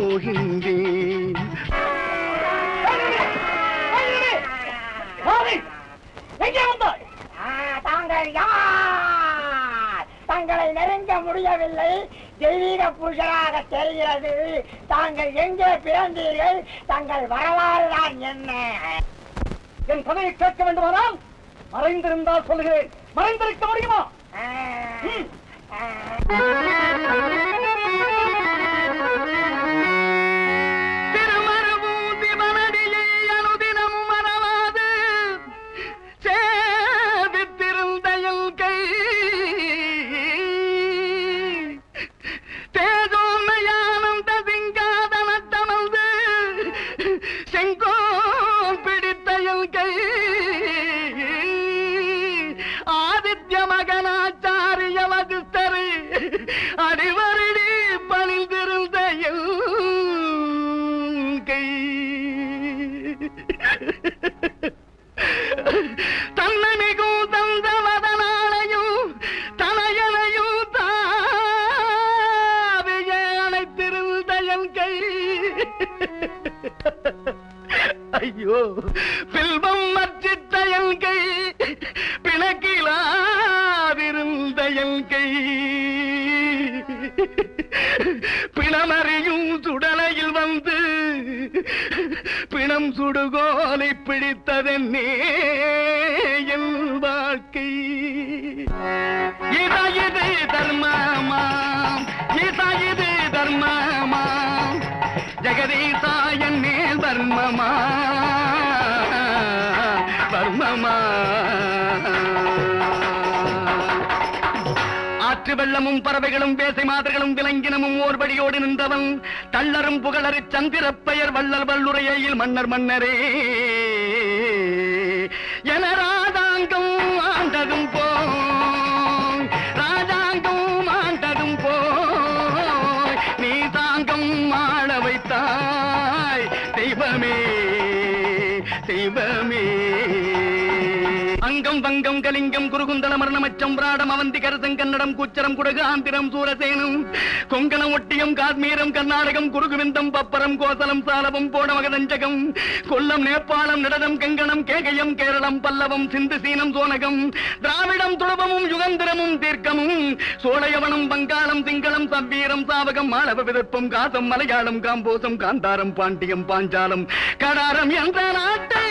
போகின்றேன். தாங்கள் யார்? தங்களை நெருங்க முடியவில்லை. தெய்வீக புருஷராக தெரிகிறது. தாங்கள் எங்கே பிறந்தீர்கள்? தங்கள் வரலாறு தான் என்ன? என் கதையை கேட்க வேண்டுமானால் மறைந்திருந்தால் சொல்லுகிறேன். மறைந்திருக்க முடியுமா? திருமருபூதி மனதிலே அனுதினமும் மறவாது சேவித்திருந்த என் கை தேஜோமயானந்த சிங்காதனத்தமர்ந்து செங்கோல் பிடித்த என் கை ஆதித்ய மகனாச்சாரிய வகுத்தரு அடிவருடி பணிந்திருந்த என் கை தன்னை மிகும் தந்தவதனாலையும் தனையனையும் தாவிய அணைத்திருந்த என் கை ஐயோ பில்வம் மற்றித்த என் கை பிணக்கிலாவிருந்த என் கை பிணமறியும் சுடலையில் வந்து பிணம் சுடுகோலை பிடித்ததென்னே என் வாழ்க்கை. இது தர்மமாம், இது தர்மமாம், ஜெகதீசா என் மேல் வர்மமா வர்மமா. ஆற்று வெள்ளமும் பறவைகளும் வேசை மாதர்களும் விலங்கினமும் ஓர்படியோடு நின்றவன் தள்ளரும் புகழறி சந்திரப்பெயர் வள்ளல் வல்லுரையில் மன்னர் மன்னரே என ராஜாங்கம் ஆண்டதும் போய் ராஜாங்கம் ஆண்டதும் போய் நீ தாங்கம் ஆள வைத்தாய் தெய்வமே தெய்வமே. அங்கம் வங்கம் கலிங்கம் குருகுந்தல மரணமச்சம் பிராடம் அவந்தி கரசம் கன்னடம் கூச்சரம் குடகு ஆந்திரம் சூரசேனம் கொங்கணம் ஒட்டியம் காஷ்மீரம் கர்நாடகம் குருகுவிந்தம் பப்பரம் கோசலம் சாலவம் போடமகதஞ்சகம் கொல்லம் நேபாளம் நடனம் கங்கணம் கேகயம் கேரளம் பல்லவம் சிந்து சீனம் சோனகம் திராவிடம் துளபமும் யுகந்திரமும் தீர்க்கமும் சோழையவனம் வங்காளம் சிங்களம் சவ்வீரம் சாவகம் மாளவ விதற்பம் காசம் மலையாளம் காம்போசம் காந்தாரம் பாண்டியம் பாஞ்சாலம் கடாரம் என்ற நாட்டை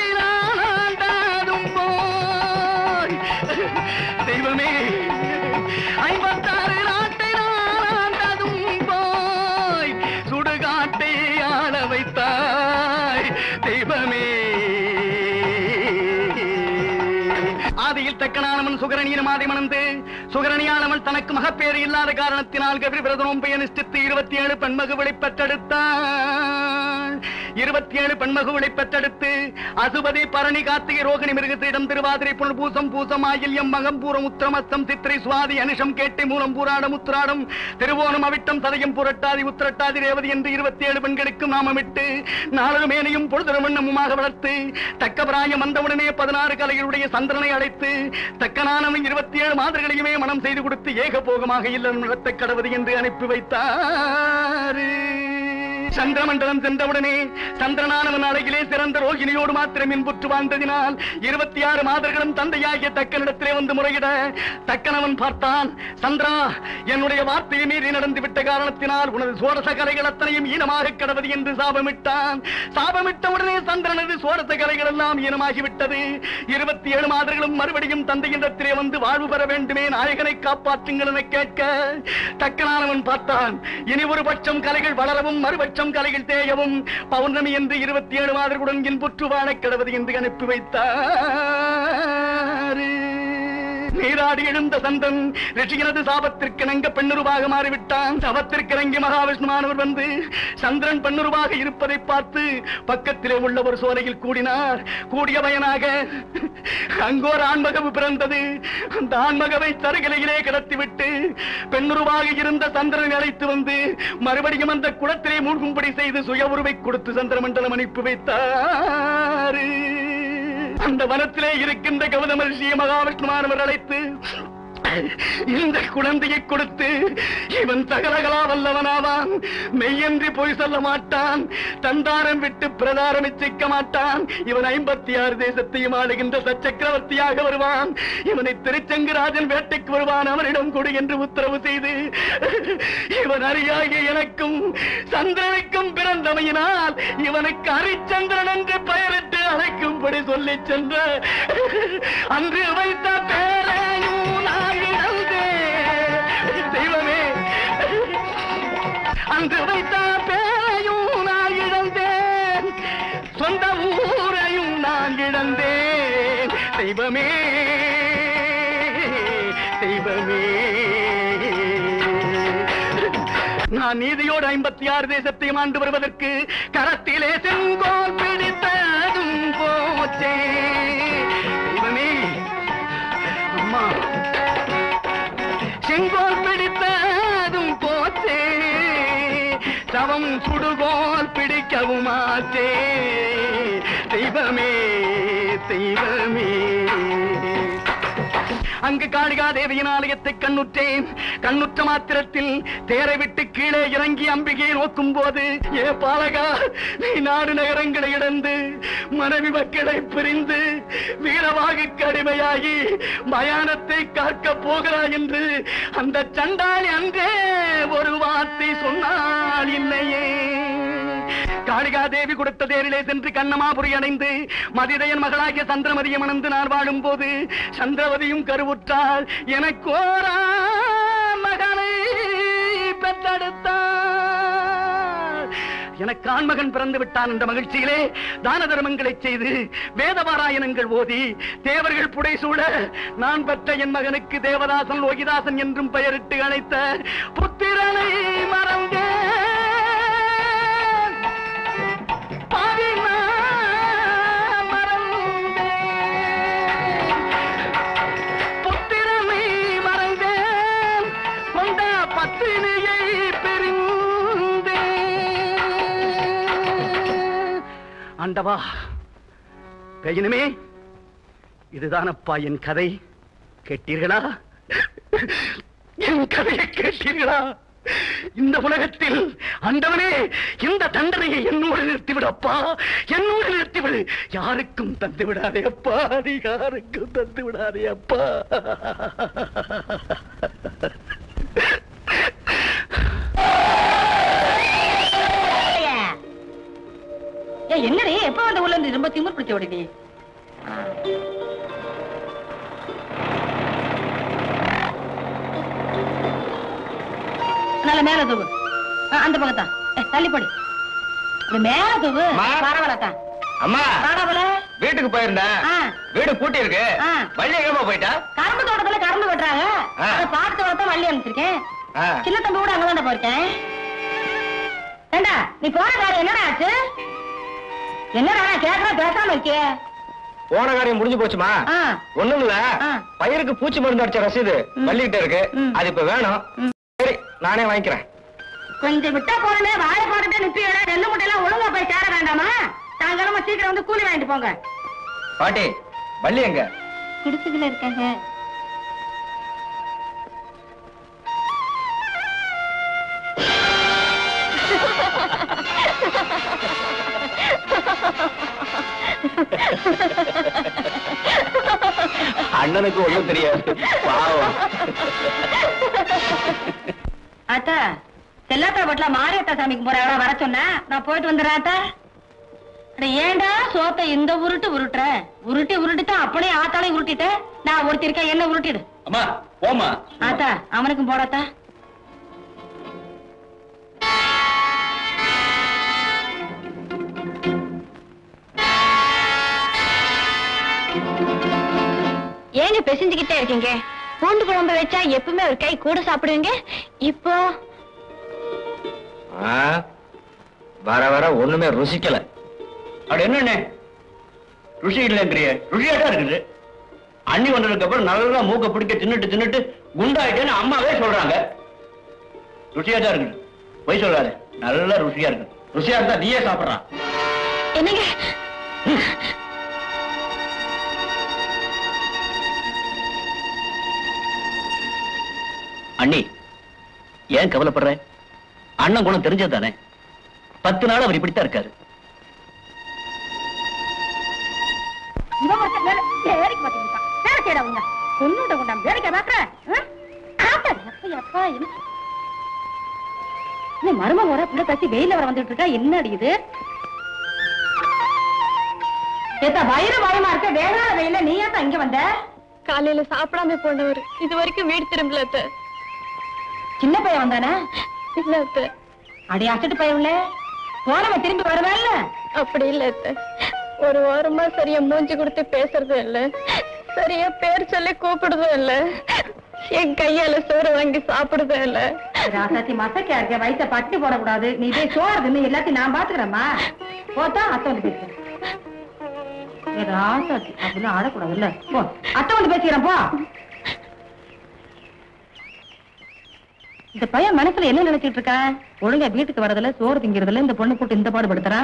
தெய்வமே 56 நாட்டை ஆண்டதும் போய் சுடுகாட்டை ஆள வைத்தாய் தெய்வமே. ஆதியில் தக்கனானவன் சுகரணியின் மாதை மணந்து சுகரணியானவன் தனக்கு மகப்பேறு இல்லாத காரணத்தினால் கவிரி பிரதமம் பெயர் நிஷ்டித்து 27 பெண்மகுகளை பெற்றெடுத்தார். 27 பெண்மகுகளை பெற்றெடுத்து அசுபதி பரணி கார்த்திகை ரோகிணி மிருகத்திடம் திருவாதிரை புனர்பூசம் பூசம் ஆயில்யம் மகம் பூரம் உத்திரமஸ்தம் சித்திரை சுவாதி அனுஷம் கேட்டை மூலம் பூராடம் உத்திராடம் திருவோணம் அவிட்டம் சதயம் புரட்டாதி உத்திரட்டாதி ரேவதி என்று 27 பெண்களுக்கு நாமமிட்டு 4 மேனையும் பொழுதுற வண்ணமுமாக வளர்த்து தக்க பிராயம் வந்தவுடனே 16 கலைகளுடைய சந்திரனை அழைத்து தக்கனானவன் 27 மாதர்களையுமே மனம் செய்து கொடுத்து ஏகபோகமாக இல்லம் நடத்த கடவுது என்று அனுப்பி வைத்தார். சந்திரமண்டலம் சென்றவுடனே சந்திரனானவன் அழகிலே சிறந்த ரோகிணியோடு மாத்திரம் இன்புற்று வாழ்ந்ததினால் 26 மாதர்களும் தந்தையாகிய தக்கனிடத்திலே வந்து முறையிட தக்கனவன் பார்த்தான். சந்திரா, என்னுடைய வார்த்தையை மீறி நடந்து விட்ட காரணத்தினால் உனது சோரச கலைகள் அத்தனையும் ஈனமாக கடவுது என்று சாபமிட்டான். சாபமிட்டவுடனே சந்திரனது சோரச கலைகள் எல்லாம் ஈனமாகிவிட்டது. 27 மாதர்களும் மறுபடியும் தந்தையிடத்திலே வந்து வாழ்வு பெற வேண்டுமே, நாயகனை காப்பாற்றுங்கள் என கேட்க தக்கனானவன் பார்த்தான். இனி ஒரு பட்சம் கலைகள் வளரவும் மறுபட்சம் கலைகள் தேயவும் பௌர்ணமி என்று 27 மாதர்களுடன் இன்புற்று வாழ கடவுது என்று அனுப்பி வைத்தார். நீராடி எழுந்த சந்தன் ரிஷியனது சாபத்திற்கு நங்க பெண்ணுருவாக மாறிவிட்டான். சபத்திற்கு மகாவிஷ்ணுவானவர் வந்து சந்திரன் பெண்ணுருவாக இருப்பதை பார்த்து பக்கத்திலே உள்ள ஒரு சோலையில் கூடினார். கூடிய பயனாக அங்கோர் ஆண்மகவு பிறந்தது. அந்த ஆண்மகவை தருகிலையிலே கிடத்திவிட்டு பெண்ணுருவாக இருந்த சந்திரனை அழைத்து வந்து மறுபடியும் அந்த குளத்திலே மூழ்கும்படி செய்து சுய உருவை கொடுத்து சந்திரமண்டலம் அனுப்பி வைத்தார். அந்த வனத்திலே இருக்கின்ற கௌதம ரிஷியை மகாவிஷ்ணுவானவர் அழைத்து இந்த குழந்தையை கொடுத்து இவன் தகலகலா வல்லவனாவான். மெய்யன்றி பொய் சொல்ல மாட்டான். தந்தாரம் விட்டு பிரதாரம் இச்சிக்க மாட்டான். இவன் 56 தேசத்தையும் ஆளுகின்ற சச்சக்கரவர்த்தியாக வருவான். இவனை திருச்செங்கராஜன் வேட்டைக்கு வருவான். அவனிடம் கொடு என்று உத்தரவு செய்து இவன் அறியாகிய எனக்கும் சந்திரனுக்கும் பிறந்தமையினால் இவனுக்கு ஹரிச்சந்திரன் என்று பெயரிட்டு அழைக்கும்படி சொல்லி சென்ற அன்று வைத்த பேரையும் தெய்வமே, அன்று வைத்த பேரையும் நான் இழந்தேன். சொந்த ஊரையும் நான் இழந்தேன். தெய்வமே தெய்வமே, நான் நீதியோடு 56 தேசத்தையும் ஆண்டு வருவதற்கு கரத்திலே செங்கோல் பிடித்ததும் போச்சே. தெய்வமே, அம்மா, செங்கோல் பிடித்ததும் போச்சே. சவம் சுடுகோல் பிடிக்கவும் ஆச்சே. தெய்வமே தெய்வமே, அங்கு காளிகாதேவியின் ஆலயத்தை கண்ணுற்றேன். கண்ணுற்ற மாத்திரத்தில் தேரை விட்டு கீழே இறங்கி அம்பிகையை நோக்கும் போது, ஏ பாலகா, நீ நாடு நகரங்களை இழந்து மனைவி மக்களை பிரிந்து வீரவாகுக்கு அடிமையாகி மயானத்தை காக்க போகிறாய் என்று அந்த சண்டாளி அன்றே ஒரு வார்த்தை சொன்னால் இல்லையே. காளிகாதேவி கொடுத்த தேரிலே சென்று கண்ணமாபுரி அடைந்து மதிரையன் மகளாகிய சந்திரமதியை மணந்து நான் வாழும் போது சந்திரவதியும் கருவுற்றாள். எனக்கோரா மகனை பெற்றெடுத்தாள். எனக்கு ஆண்மகன் பிறந்து விட்டான் என்ற மகிழ்ச்சியிலே தான தர்மங்களை செய்து வேதபாராயணங்கள் ஓதி தேவர்கள் புடைசூழ நான் பெற்ற என் மகனுக்கு தேவதாசன் லோகிதாசன் என்றும் பெயரிட்டு அழைத்த புத்திரனை மறந்தேன். ஆண்டவா, பெயனுமே, இதுதானப்பா என் கதை. கேட்டீர்களா? என் கதையை கேட்டீர்களா? இந்த உலகத்தில் ஆண்டவனே, இந்த தண்டனையை என்னோடு நிறுத்திவிடப்பா, என்னோடு நிறுத்திவிடு. யாருக்கும் தந்து விடாதே அப்பா, நீ யாருக்கும் தந்து விடாதே அப்பா. என்னடி எப்ப வந்த ஊர்ல இருந்து ரொம்ப திமிர் பிடிச்ச ஓடி? நல்ல மேல தூவு, அந்த பக்கத்தான் தள்ளிப்படி. மேல தூவு. பரவாயில்லத்தான். அம்மா, போல வீட்டுக்கு போயிருந்தேன். வீடு பூட்டி இருக்கு. வள்ளி எங்கம்மா போயிட்டா? கரும்பு தோட்டத்துல கரும்பு வெட்டுறாங்க. பாட்டு தோட்டத்தை வள்ளி அனுப்பிச்சிருக்கேன். சின்ன தம்பி கூட அங்கதான்டா போயிருக்கேன். ஏண்டா, நீ போன காரியம் என்னடா ஆச்சு? என்னடா கேட்கற பேசாம இருக்கிய? போன காரியம் முடிஞ்சு போச்சுமா? ஒண்ணும் இல்ல, பயிருக்கு பூச்சி மருந்து அடிச்ச ரசீது வள்ளிக்கிட்ட இருக்கு. அது இப்ப வேணும். சரி, நானே வாங்கிக்கிறேன். கொஞ்சம் விட்டா போறே, வாழை போட்டுட்டு நிப்பியோட நெல்லு முட்டையெல்லாம் ஒழுங்கா போய் சேர வேண்டாமா? சாயங்காலமா சீக்கிரம் வந்து கூலி வாங்கிட்டு போங்க. பாட்டி, வள்ளி எங்க? குடிசுக்குள்ள இருக்காங்க. அண்ணனுக்கு ஒண்ணும் தெரியாது, பாவம். ஆத்தா, செல்லாத்தா வீட்டுல மாரியத்தா சாமிக்கு போற வர சொன்ன, நான் போயிட்டு வந்துடுறேன் ஆத்தா. ஏண்டா சோத்தை இந்த உருட்டு உருட்டுற? உருட்டி உருட்டித்தான் அப்படியே ஆத்தாலே உருட்டிட்ட. நான் ஒருத்தி இருக்கேன், என்ன உருட்டிடு. அம்மா போமா. ஆத்தா, அவனுக்கும் போடாத்தா. ஏங்க பெசிஞ்சுக்கிட்டே இருக்கீங்க? பூண்டு குழம்பு வச்சா எப்பவுமே ஒரு கை கூட சாப்பிடுவீங்க, இப்போ வர வர ஒண்ணுமே ருசிக்கல. அது என்ன ருசி இல்லைங்கிறிய? ருசியாட்டா இருக்குது. அண்ணி வந்ததுக்கு அப்புறம் நல்லா மூக்க பிடிக்க தின்னுட்டு தின்னுட்டு குண்டாயிட்டேன்னு அம்மாவே சொல்றாங்க. ருசியாட்டா இருக்குது, போய் சொல்லாத. நல்லா ருசியா இருக்கு. ருசியா இருந்தா நீயே சாப்பிடுறான். என்னங்க அண்ணி ஏன் கவலைப்படுற? அண்ணன் குணம் தெரிஞ்சது தானே. 10 நாள் அவர் இப்படித்தான் இருக்காரு. மரும வர புள்ள கட்சி வெயில வர வந்துட்டு இருக்கா. என்ன அடிக்குது? வயிறு பயமா இருக்க. வேளாண் வெயில நீ ஏன் இங்க வந்த? காலையில சாப்பிடாம போனவர் இது வரைக்கும் வீடு திரும்பல. சின்ன பையன் வந்தானே? இல்ல அடி அசட்டு பையன் உள்ள போனவன் திரும்பி வருவேன்ல. அப்படி இல்ல. ஒரு வாரமா சரியா மூஞ்சி கொடுத்து பேசுறதும் இல்ல, சரியா பேர் சொல்லி கூப்பிடுறதும் இல்ல, என் கையால சோறு வாங்கி சாப்பிடுறதும் இல்ல. ராசாத்தி மசக்கா இருக்க, வயிற்ற பட்டி போடக்கூடாது. நீ போய் சோறுன்னு எல்லாத்தையும் நான் பாத்துக்கிறேம்மா. போட்டா அத்தை வந்து பேசுறேன். ராசாத்தி அப்படிலாம் ஆடக்கூடாது இல்ல. போ அத்தை வந்து பேசிக்கிறேன். போ. இந்த பையன் மனசுல என்ன நினைச்சிட்டு இருக்கா? ஒழுங்கா வீட்டுக்கு வரதுல சோறு திங்கிறதுல இந்த பொண்ணு போட்டு இந்த பாடுபடுத்துறா.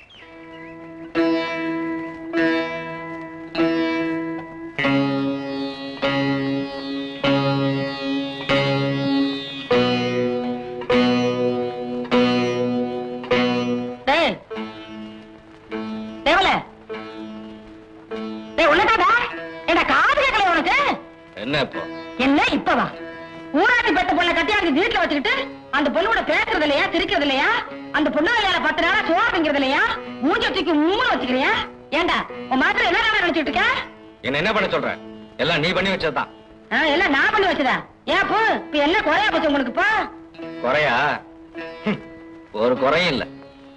என்ன இப்பவா ஊராட்சி பெத்த பொண்ணை கட்டியாந்து வீட்டுல வச்சுக்கிட்டு அந்த பொண்ணோட பேசுறது இல்லையா, சிரிக்கிறது இல்லையா, அந்த பொண்ணு 10 நாளா சோறுங்கிறது இல்லையா, மூஞ்சி வச்சுக்கு மூணு வச்சுக்கிறியா? ஏண்டா உன் மாத்திரம் என்ன நினைச்சிட்டு இருக்க? என்ன பண்ண சொல்ற? எல்லாம் நீ பண்ணி வச்சதுதான். எல்லாம் நான் பண்ணி வச்சதா? ஏன் போ இப்ப என்ன குறையா போச்சு உங்களுக்கு? போ. குறையா? ஒரு குறையும் இல்ல.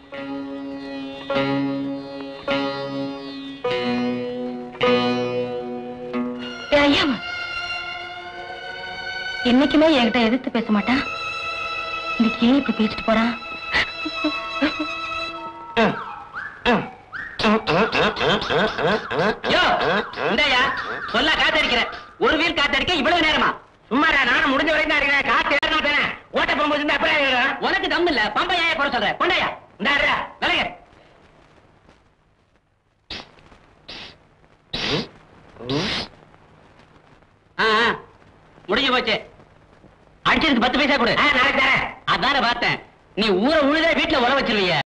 என்னைக்குமே என்கிட்ட எதிர்த்து பேச மாட்டான். இன்னைக்கு ஏன் இப்படி பேசிட்டு போறான்? சொல்ல காத்தடிக்கிற ஒரு வீல் காத்தடிக்க இவ்வளவு நேரமா? சும்மாடா, நானும் முடிஞ்ச வரைக்கும் தான் இருக்கிறேன். காத்து ஏறணும் தானே. ஓட்ட போகும்போது அப்புறம் உனக்கு தம் இல்ல. பம்பையா போட சொல்ற கொண்டையா இந்த விலக. முடிஞ்சு போச்சு. அடிச்சதுக்கு 10 பைசா கொடு. நாளைக்கு தரேன். அதான பார்த்தேன். நீ ஊரை உழுத வீட்டுல உழ வச்சிருவிய.